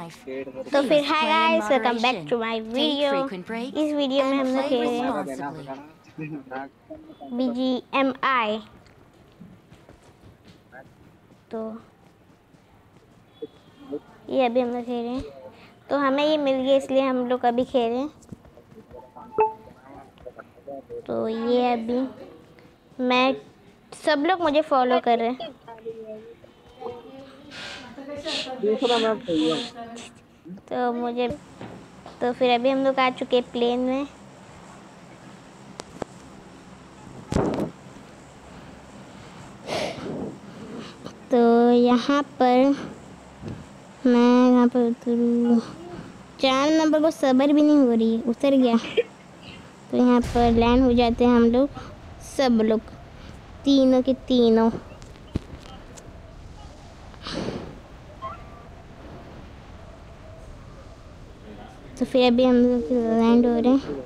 life. तो फिर hi Play in guys, welcome back moderation. To my Take video. frequent breaks इस video में हम and लोग play खेल रहे हैं responsibly. BGMI। तो ये अभी हम लोग खेल रहे हैं, तो हमें ये मिल गया इसलिए हम लोग अभी खेल रहे हैं। तो ये अभी मैं, सब लोग मुझे फॉलो कर रहे हैं। तो मुझे, तो फिर अभी हम लोग आ चुके प्लेन में। तो यहाँ पर मैं यहाँ पर उतरूँ, 4 नंबर को सब्र भी नहीं हो रही है, उतर गया। तो यहाँ पर लैंड हो जाते हैं हम लोग, सब लोग तीनों के तीनों। तो फिर अभी हम लोग लैंड हो रहे हैं।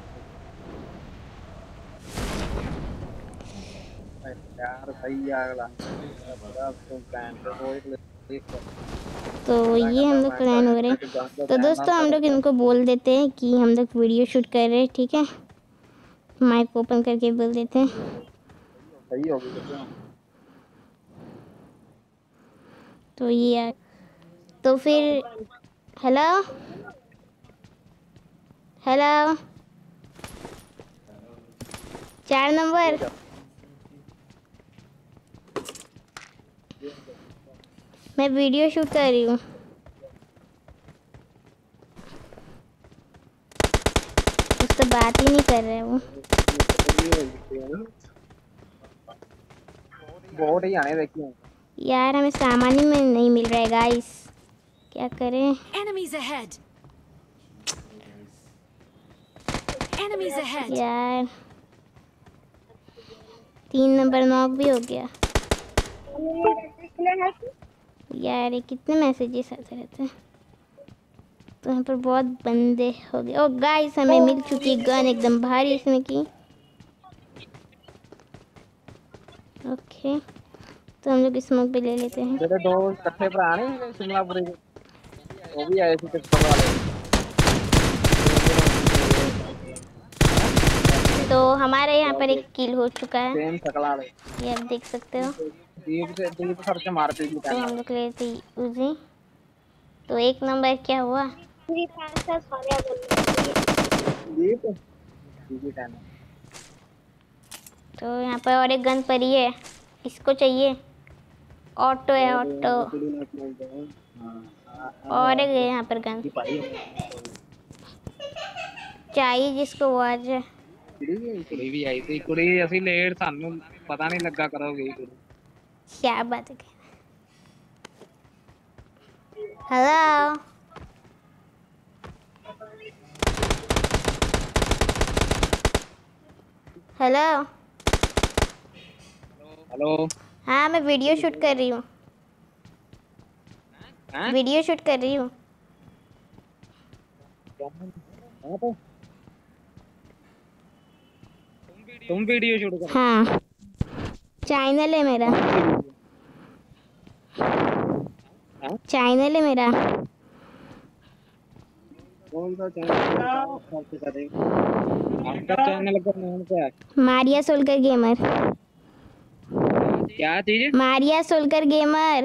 तो ये हम लोग प्लान हो रहे हैं। तो दोस्तों हम लोग इनको बोल देते हैं कि हम लोग वीडियो शूट कर रहे हैं, ठीक है। माइक ओपन करके बोल देते हैं। तो ये, तो फिर हेलो हेलो 4 नंबर, मैं वीडियो शूट कर रही हूँ। उससे बात ही नहीं कर रहे वो। यार हमें सामान ही में नहीं मिल रहा है गाइस, क्या करें। Enemies ahead. Enemies ahead. यार 3 नंबर नॉक भी हो गया। यार ये कितने मैसेजेस आते रहते हैं। तो यहाँ पर बहुत बंदे हो गए। ओ गाइस, हमें मिल चुकी गन एकदम भारी इसमें की। ओके, तो हम लोग स्मोक पे ले लेते हैं। तेरे दो इकट्ठे भरा नहीं शिमलापुरी के, वो भी आए थे पिस्तौल वाले। तो हमारे यहाँ पर एक किल हो चुका है, सेम शकला वाले, ये आप देख सकते हो। दीप सर से मारते ही तो हम लोग लेते ही उसी। तो 1 नंबर क्या हुआ। दीप तो यहाँ पर और एक गन पड़ी है, इसको चाहिए। ऑटो है, ऑटो। और एक यहाँ पर गन चाहिए जिसको, वो आ जाए। कुड़ी भी आई थी, कुड़ी असि लेट सानू पता नहीं लगा करोगे कुड़ी। क्या बात है। Hello hello. हेलो, हाँ मैं वीडियो शूट कर रही हूँ, वीडियो शूट कर रही हूँ। तुम वीडियो शूट कर? हाँ चैनल है मेरा, चैनल है मेरा। कौन सा चैनल? आपका चैनल का नाम क्या है? Maria Solkar gamer. क्या चीज? Maria Solkar gamer.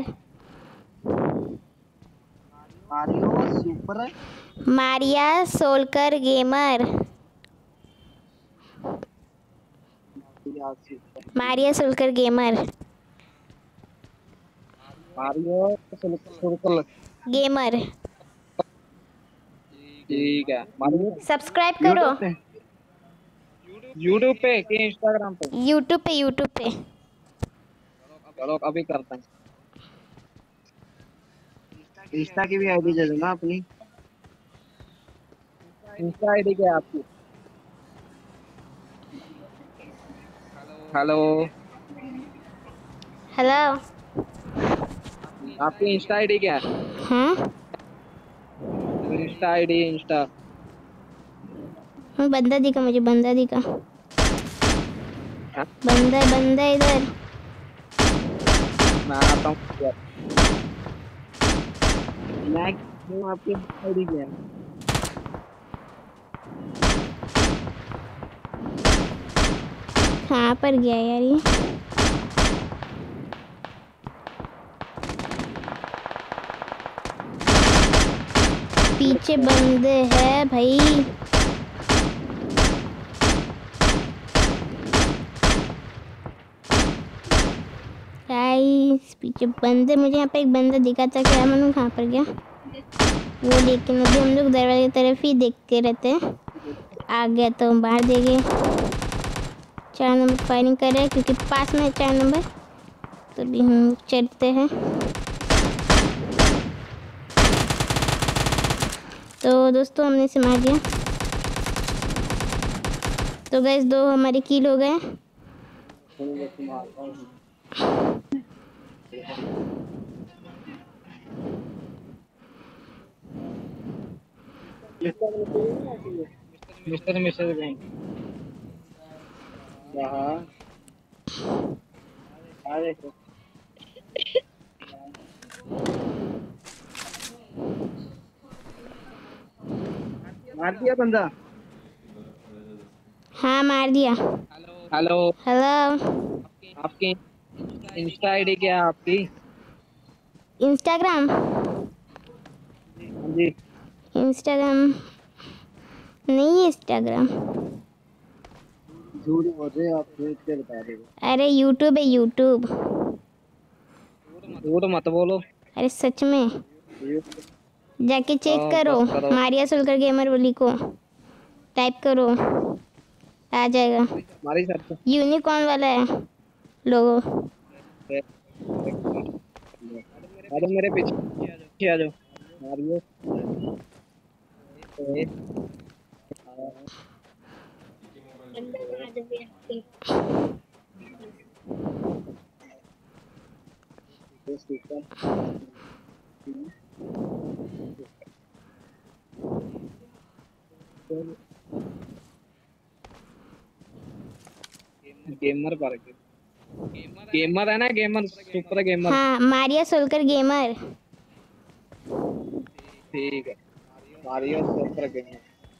Mario super, Maria Solkar gamer. Maria Solkar gamer. Mario super gamer. ठीक है। मारियो सब्सक्राइब करो। यूट्यूब पे कि इंस्टाग्राम पे? यूट्यूब पे, यूट्यूब पे। चलो अभी करते हैं। इंस्टा की भी आईडी दे देना अपनी। इंस्टा आईडी क्या है आपकी? Hello, hello. आपकी इंस्टा आईडी क्या है? हाँ इंस्टा आईडी, इंस्टा। बंदा दिखा मुझे, बंदा दिखा। हाँ? बंदा बंदा इधर। मैं आता हूँ। मैं वो आपकी आईडी क्या है? कहाँ पर गया यार ये? पीछे बंदे हैं भाई। गाइस पीछे बंदे, मुझे यहाँ पे एक बंदा दिखा था, क्या मालूम कहाँ पर गया वो, लेकिन अभी हम लोग दरवाजे की तरफ ही देखते रहते हैं। आ गया तो बाहर देंगे। 4 नंबर फायरिंग कर रहे हैं क्योंकि पास में है 4 नंबर, तो अभी हम चलते हैं। तो दोस्तों हमने इसे मार दिया। तो गाइस 2 हमारे किल हो गए। मिस्टर मिस्टर कौन? हाँ आ देखो। मार दिया बंदा। हाँ मार दिया। Hello hello. आपकी इंस्टा आईडी क्या है आपकी? इंस्टाग्राम? हाँ जी। इंस्टाग्राम नहीं है। इंस्टाग्राम झूठ बोल रहे आप, झूठ के बता रहे हो। अरे यूट्यूब है, यूट्यूब। झूठ मत बोलो। अरे सच में जाके चेक करो, बस करो। मारिया सोलकर गेमर बोली को टाइप करो, आ जाएगा। हमारी सर यूनिकॉर्न वाला है लोगो। अरे मेरे पीछे आ जाओ। मारियो गेमर पर गेमर है ना, गेमर सुपर गेमर। हाँ मारिया सोलकर गेमर। ठीक है, मारियो सुपर गेमर।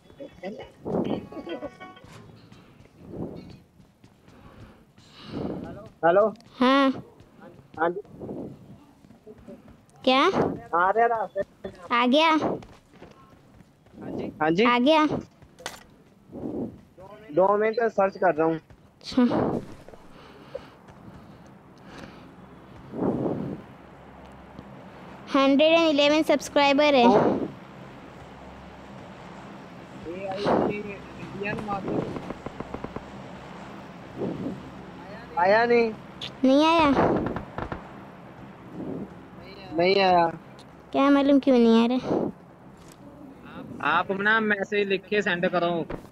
हेलो। हाँ हाँ जी। क्या आ रहे रास्ते। आ गया? हाँ जी। आ गया। 2 मिनट सर्च कर रहा हूँ। अच्छा 111 सब्सक्राइबर है। आया नहीं? नहीं आया? नहीं आया। क्या मालूम क्यों नहीं आ रहा। आप ना मैसेज लिख के सेंड करो।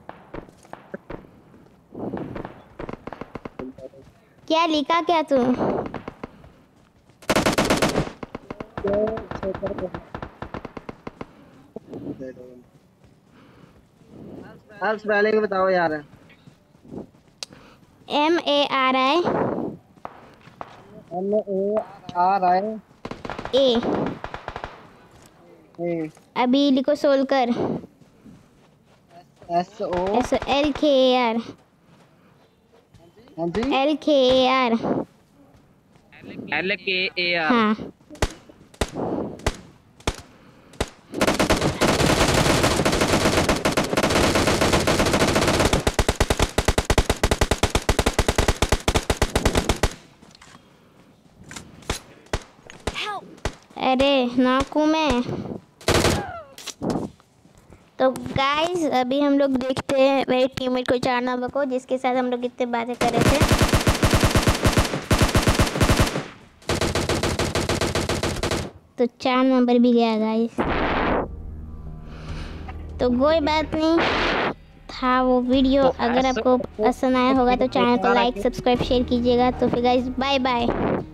क्या लिखा क्या तू? आप स्पेलिंग बताओ यार। MARI A। अभी लिखो सोलकर। LKAR। हाँ जी। LKAR। LKAR। हाँ Help! अरे नाकू में। तो गाइस अभी हम लोग देखते हैं मेरे टीममेट को 4 नंबर को, जिसके साथ हम लोग इतने बातें कर रहे थे। तो 4 नंबर भी गया गाइस। तो कोई बात नहीं था वो वीडियो। अगर आपको पसंद आया होगा तो चैनल को लाइक सब्सक्राइब शेयर कीजिएगा। तो फिर गाइस बाय बाय।